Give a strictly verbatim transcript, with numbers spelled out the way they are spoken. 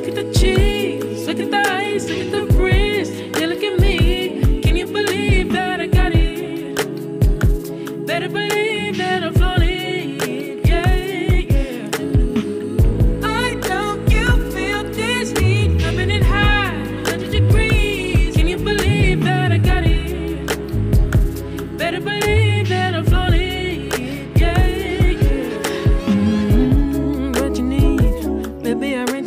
at the cheese, look at the ice, look at the wrist. Yeah, look at me. Can you believe that I got it? Better believe that I'm flowing it. Yeah, yeah. I know you feel this heat coming in high, one hundred degrees. Can you believe that I got it? Better believe that I'm flowing it. Yeah, yeah. Mm-hmm. What you need, baby? I